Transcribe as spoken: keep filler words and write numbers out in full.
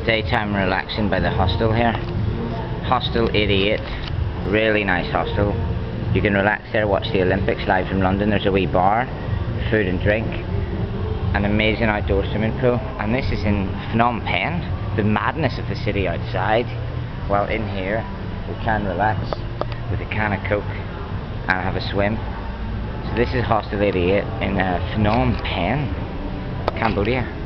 daytime relaxing by the hostel here. Hostel eighty-eight, really nice hostel. You can relax there, watch the Olympics live from London. There's a wee bar, food and drink, an amazing outdoor swimming pool, and this is in Phnom Penh, the madness of the city outside. While in here we can relax with a can of Coke and have a swim. So this is Hostel eighty-eight in uh, Phnom Penh, Cambodia.